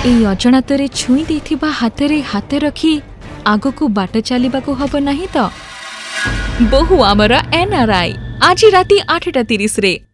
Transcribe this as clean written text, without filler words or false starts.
एई अजणातरे छुई देथिबा हातरे हाथ रखी आगकू बाट चलिबाकू हब नहीं तो। बहु आमरा NRI आज राति 8:30 रे।